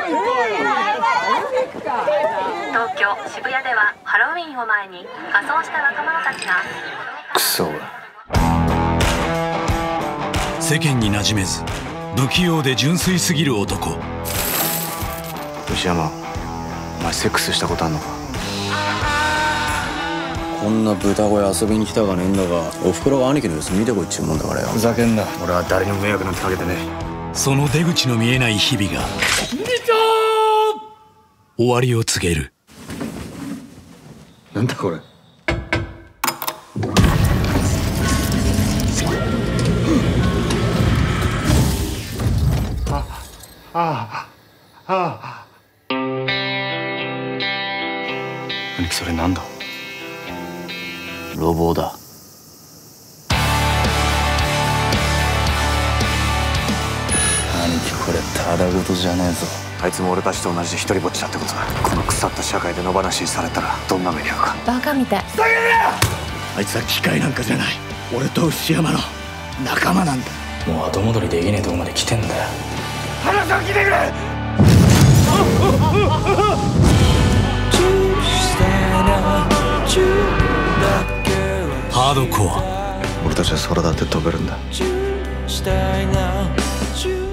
東京・渋谷ではハロウィンを前に仮装した若者たちがクソが世間に馴染めず不器用で純粋すぎる男。 牛山、お前セックスしたことあんのか？ こんな豚小屋遊びに来たがねえんだが、おふくろが兄貴の様子見てこいっちゅうもんだからよ。 ふざけんな。俺は誰にも迷惑なんてかけてねえ。 その出口の見えない日々が終わりを告げる。 なんだこれ。兄貴、それなんだ？ 路傍だ。兄貴、これただごとじゃねえぞ。 あいつも俺たちと同じで一人ぼっちだってことだ。この腐った社会で野放しにされたらどんな目に遭うか。 バカみたい。 あいつは機械なんかじゃない。俺と牛山の仲間なんだ。 もう後戻りできねえとこまで来てんだよ。 話を聞いてくれ。 ハードコア。 俺たちは空だって飛べるんだ。